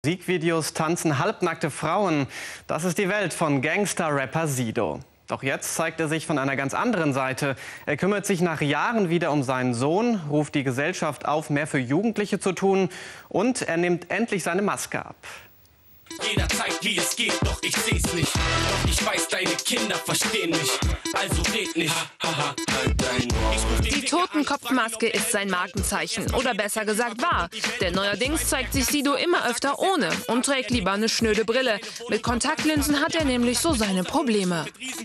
Musikvideos tanzen halbnackte Frauen. Das ist die Welt von Gangster-Rapper Sido. Doch jetzt zeigt er sich von einer ganz anderen Seite. Er kümmert sich nach Jahren wieder um seinen Sohn, ruft die Gesellschaft auf, mehr für Jugendliche zu tun, und er nimmt endlich seine Maske ab. Jeder zeigt, wie es geht, doch ich seh's nicht. Doch ich weiß, deine Kinder verstehen mich. Also red nicht. Halt dein Maul. Die Totenkopfmaske ist sein Markenzeichen. Oder besser gesagt war. Denn neuerdings zeigt sich Sido immer öfter ohne und trägt lieber eine schnöde Brille. Mit Kontaktlinsen hat er nämlich so seine Probleme.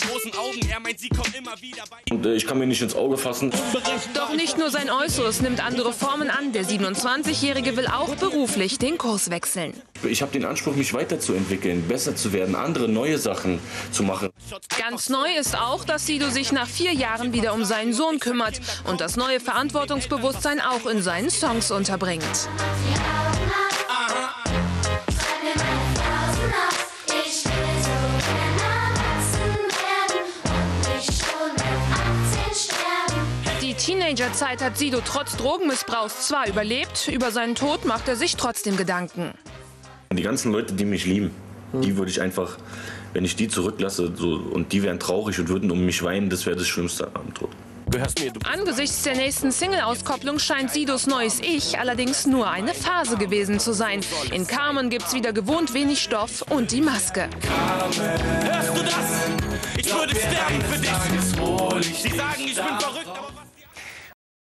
Und ich kann mir nicht ins Auge fassen. Doch nicht nur sein Äußeres nimmt andere Formen an. Der 27-Jährige will auch beruflich den Kurs wechseln. Ich habe den Anspruch, mich weiterzuentwickeln, besser zu werden, andere neue Sachen zu machen. Ganz neu ist auch, dass Sido sich nach 4 Jahren wieder um seinen Sohn kümmert und das neue Verantwortungsbewusstsein auch in seinen Songs unterbringt. Die Teenagerzeit hat Sido trotz Drogenmissbrauchs zwar überlebt, über seinen Tod macht er sich trotzdem Gedanken. Die ganzen Leute, die mich lieben, die würde ich einfach, wenn ich die zurücklasse, und die wären traurig und würden um mich weinen, das wäre das Schlimmste am Tod. Angesichts der nächsten Single-Auskopplung scheint Sidos neues Ich allerdings nur eine Phase gewesen zu sein. In Carmen gibt's wieder gewohnt wenig Stoff und die Maske. Hörst du das? Ich würde sterben für dich. Sie sagen, ich bin verrückt.